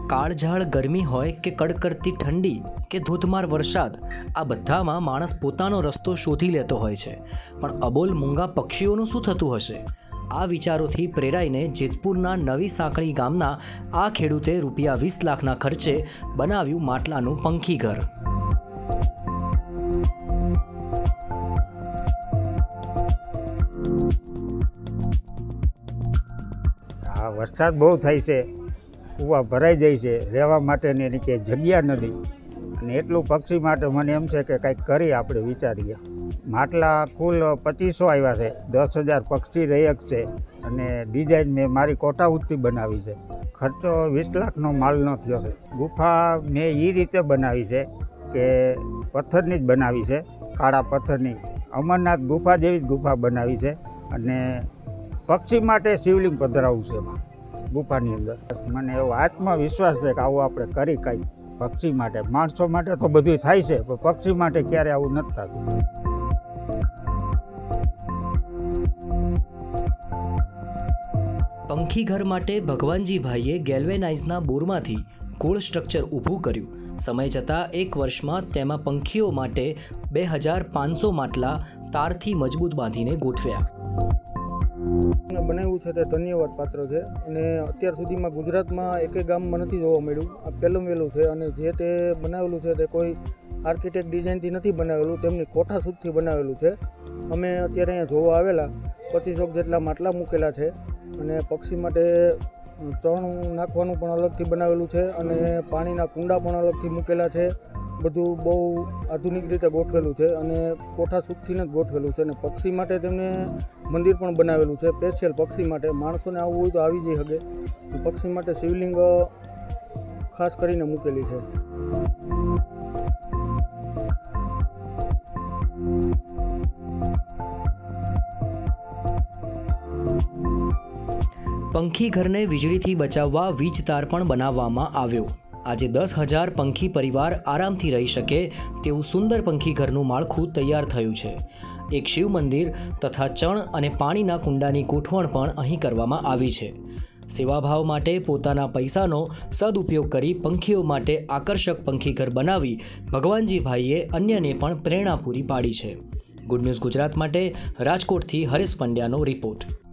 કાળઝાળ ગરમી હોય કે કડકડતી ઠંડી કે ધોધમાર વરસાદ, આ બધામાં માણસ પોતાનો રસ્તો શોધી લેતો હોય છે, પણ અબોલ મૂંગા પક્ષીઓનું શું થતું હશે? આ વિચારોથી પ્રેરાઈને જેતપુરના નવી સાંકળી ગામના આ ખેડૂતે ₹20 લાખના ખર્ચે બનાવ્યું માટલાનું પંખી ઘર. આ વરસાદ બહુ થાય છે, કૂવા ભરાઈ જાય છે, રહેવા માટેની એની કંઈ જગ્યા નથી, અને એટલું પક્ષી માટે મને એમ છે કે કંઈક કરી આપણે વિચારીએ. માટલા કુલ 2500 આવ્યા છે, 10,000 પક્ષી રહેક છે, અને ડિઝાઇન મેં મારી કોટાઉદથી બનાવી છે. ખર્ચો 20 લાખનો માલનો થયો છે. ગુફા મેં એ રીતે બનાવી છે કે પથ્થરની જ બનાવી છે, કાળા પથ્થરની. અમરનાથ ગુફા જેવી જ ગુફા બનાવી છે, અને પક્ષી માટે શિવલિંગ પધરાવવું છે એમાં ગુફાની અંદર. મને એવો આત્મવિશ્વાસ છે કે આવું આપણે કરી કાંઈ પક્ષી માટે. માણસો માટે તો બધું થાય છે, પણ પક્ષી માટે ક્યારે આવું નથી થતું. પંખી ઘર માટે ભગવાનજીભાઈએ ગેલ્વેનાઇઝના બોરમાંથી ગોળ સ્ટ્રક્ચર ઊભું કર્યું. સમય જતાં 1 વર્ષમાં તેમાં પંખીઓ માટે 2500 માટલા તારથી મજબૂત બાંધીને ગોઠવ્યા. બનાવ્યું છે તે ધન્યવાદ પાત્ર છે, અને અત્યાર સુધીમાં ગુજરાતમાં એકેય ગામમાં નથી જોવા મળ્યું. આ પહેલું વહેલું છે, અને જે તે બનાવેલું છે તે કોઈ આર્કિટેક્ટ ડિઝાઇનથી નથી બનાવેલું, તેમની કોઠા સૂદથી બનાવેલું છે. અમે અત્યારે અહીંયા જોવા આવેલા 2500 જેટલા માટલા મૂકેલા છે, અને પક્ષી માટે ચણ નાખવાનું પણ અલગથી બનાવેલું છે, અને પાણીના કુંડા પણ અલગથી મૂકેલા છે. બધું બહુ આધુનિક રીતે ગોઠવેલું છે, અને કોઠા સૂદથી જ ગોઠવેલું છે. અને પક્ષી માટે તેમને મંદિર પણ બનાવેલું છે, સ્પેશિયલ પક્ષી માટે. માણસોને આવવું હોય તો આવી જઈ શકે. પક્ષી માટે શિવલિંગ ખાસ કરીને મૂકેલી છે. પંખી ઘરને વીજળીથી બચાવવા વીજ તાર પણ બનાવવામાં આવ્યો. આજે 10,000 પંખી પરિવાર આરામથી રહી શકે તેવું સુંદર પંખી ઘરનું માળખું તૈયાર થયું છે. એક શિવ મંદિર તથા ચણ અને પાણીના કુંડાની ગોઠવણ પણ અહીં કરવામાં આવી છે. સેવાભાવ માટે પોતાના પૈસાનો સદુપયોગ કરી પંખીઓ માટે આકર્ષક પંખી ઘર બનાવી ભગવાનજીભાઈએ અન્યને પણ પ્રેરણા પૂરી પાડી છે. ગુડ ન્યૂઝ ગુજરાત માટે રાજકોટથી હરેશ પંડ્યાનો રિપોર્ટ.